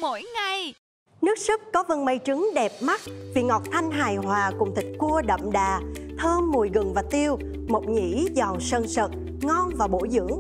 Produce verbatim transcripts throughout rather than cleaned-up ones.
mỗi ngày. Nước súp có vân mây trứng đẹp mắt, vị ngọt thanh hài hòa cùng thịt cua đậm đà, thơm mùi gừng và tiêu, mộc nhĩ giòn sân sật, ngon và bổ dưỡng.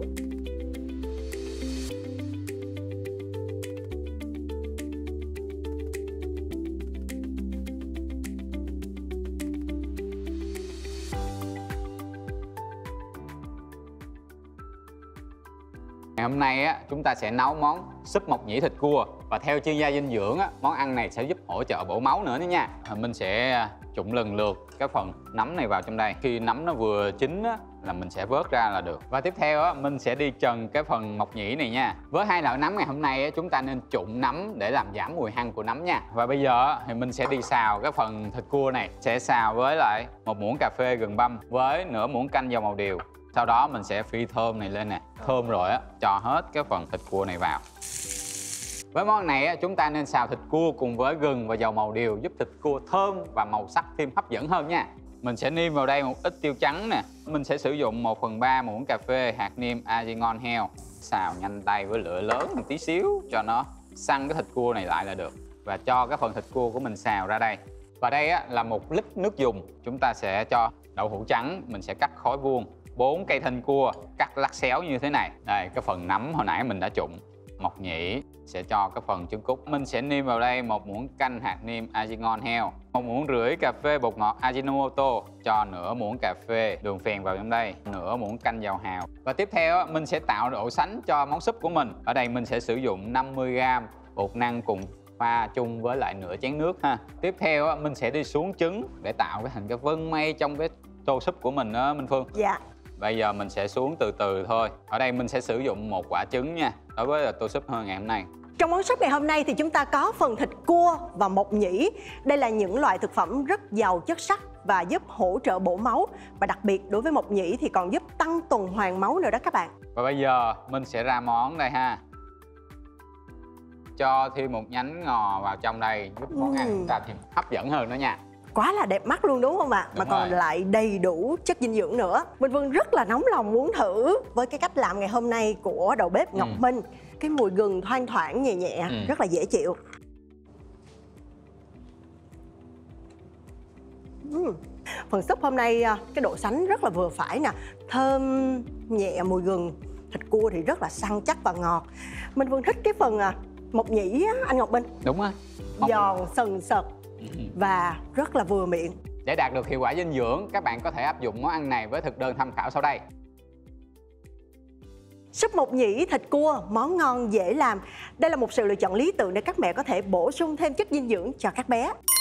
Ngày hôm nay á, chúng ta sẽ nấu món súp mộc nhĩ thịt cua. Và theo chuyên gia dinh dưỡng á, món ăn này sẽ giúp hỗ trợ bổ máu nữa đó nha. Mình sẽ trụng lần lượt cái phần nấm này vào trong đây. Khi nấm nó vừa chín á, là mình sẽ vớt ra là được. Và tiếp theo á, mình sẽ đi trần cái phần mộc nhĩ này nha. Với hai loại nấm ngày hôm nay á, chúng ta nên trụng nấm để làm giảm mùi hăng của nấm nha. Và bây giờ á, thì mình sẽ đi xào cái phần thịt cua này. Sẽ xào với lại một muỗng cà phê gừng băm với nửa muỗng canh dầu màu điều. Sau đó mình sẽ phi thơm này lên nè. Thơm rồi á, cho hết cái phần thịt cua này vào. Với món này á, chúng ta nên xào thịt cua cùng với gừng và dầu màu điều giúp thịt cua thơm và màu sắc thêm hấp dẫn hơn nha. Mình sẽ nêm vào đây một ít tiêu trắng nè. Mình sẽ sử dụng một phần ba muỗng cà phê hạt nêm Artisan heo. Xào nhanh tay với lửa lớn một tí xíu cho nó săn cái thịt cua này lại là được. Và cho cái phần thịt cua của mình xào ra đây. Và đây á, là một lít nước dùng. Chúng ta sẽ cho đậu hũ trắng, mình sẽ cắt khối vuông. bốn cây thanh cua cắt lát xéo như thế này. Đây, cái phần nấm hồi nãy mình đã trụng. Mộc nhĩ sẽ cho cái phần trứng cút. Mình sẽ nêm vào đây một muỗng canh hạt nêm Artisan heo, một muỗng rưỡi cà phê bột ngọt Ajinomoto, cho nửa muỗng cà phê đường phèn vào trong đây, nửa muỗng canh dầu hào. Và tiếp theo mình sẽ tạo độ sánh cho món súp của mình. Ở đây mình sẽ sử dụng năm mươi gam bột năng cùng pha chung với lại nửa chén nước ha. Tiếp theo mình sẽ đi xuống trứng để tạo cái thành cái vân mây trong cái tô súp của mình đó Minh Phương. Dạ. Bây giờ mình sẽ xuống từ từ thôi. Ở đây mình sẽ sử dụng một quả trứng nha, đối với tô súp hơi ngày hôm nay. Trong món súp ngày hôm nay thì chúng ta có phần thịt cua và mộc nhĩ. Đây là những loại thực phẩm rất giàu chất sắt và giúp hỗ trợ bổ máu. Và đặc biệt đối với mộc nhĩ thì còn giúp tăng tuần hoàn máu nữa đó các bạn. Và bây giờ mình sẽ ra món đây ha. Cho thêm một nhánh ngò vào trong đây, giúp món uhm. ăn chúng ta thêm hấp dẫn hơn nữa nha. Quá là đẹp mắt luôn đúng không ạ? Mà còn rồi. Lại đầy đủ chất dinh dưỡng nữa. Minh Vân rất là nóng lòng muốn thử với cái cách làm ngày hôm nay của đầu bếp Ngọc ừ. Minh. Cái mùi gừng thoang thoảng nhẹ nhẹ, ừ. rất là dễ chịu. uhm. Phần súp hôm nay cái độ sánh rất là vừa phải nè. Thơm nhẹ mùi gừng. Thịt cua thì rất là săn chắc và ngọt. Minh Vân thích cái phần mộc nhĩ á, anh Ngọc Minh. Đúng rồi. Giòn sần sật và rất là vừa miệng. Để đạt được hiệu quả dinh dưỡng, các bạn có thể áp dụng món ăn này với thực đơn tham khảo sau đây. Súp mộc nhĩ thịt cua, món ngon dễ làm. Đây là một sự lựa chọn lý tưởng để các mẹ có thể bổ sung thêm chất dinh dưỡng cho các bé.